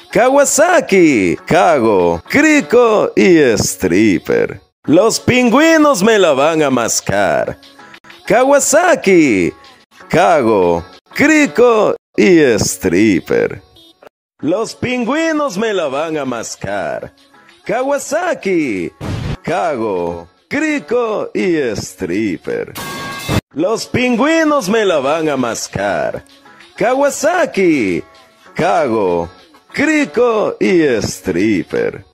Kawasaki, Kago, Crico y Stripper. Los pingüinos me la van a mascar. Kawasaki, Kago, Crico y Stripper. Los pingüinos me la van a mascar. Kawasaki, Kago, Crico y Stripper. Los pingüinos me la van a mascar. Kawasaki, Kago, Crico y Stripper.